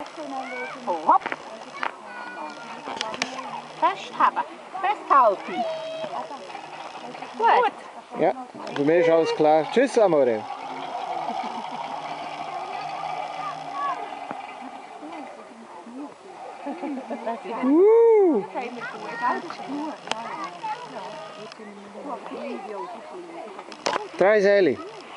Oh, hopp. Festhalten. Festhalten. Gut. Ja, für mich ist alles klar. Tschüss, Amore. Drahtseil.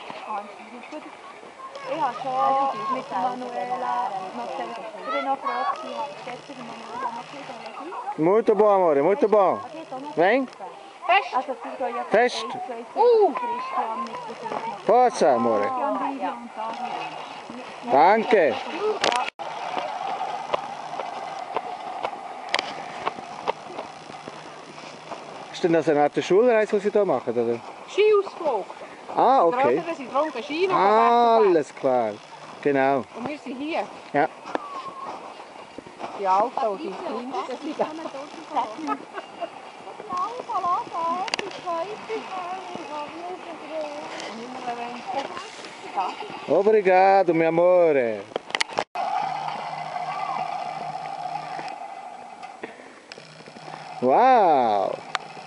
Ich habe schon mit Manuela noch gefragt, sie hat gestern Manuela noch Muito bom, Amore, muito bom. Vem. Fest. also sie gehen ja Fest. Christian mit der Forza, Amore. Danke. Ist denn das eine Art Schulreise, die Sie hier machen? Oder? Skiausflug. Ah, Die okay. Größeren sind drunter Ski. Alles klar. Genau. Und wir sind hier. Ja. Die Alten und die Kleinsten sind da. Obrigado, meu amore. Wow.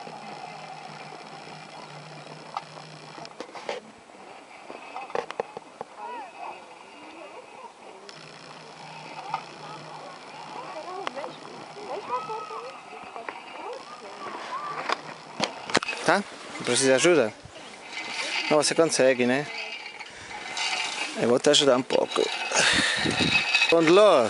Tá? Precisa de ajuda? Não, você consegue, né? Eu vou te ajudar um pouco. Und los!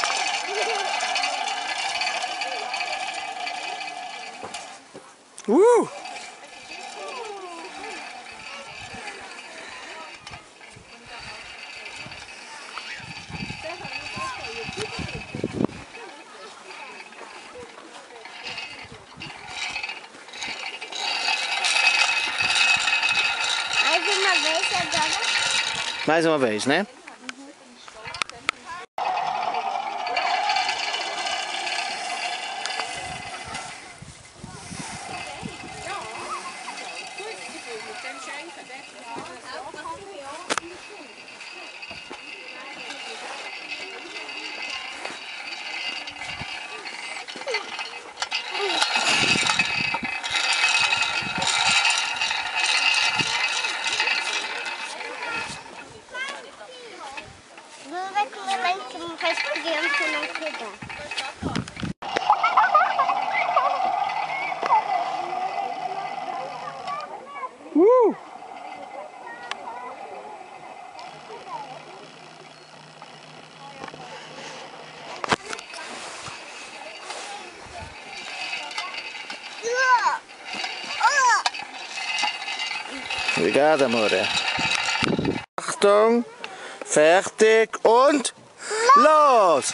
Mais uma vez, né? Obrigado, amore. Achtung, fertig und los!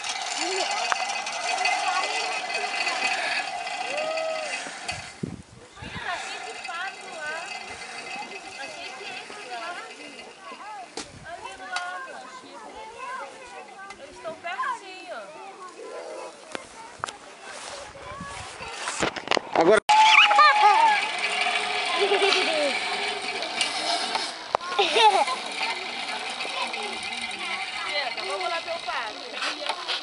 Agora. Vamos lá, meu pai.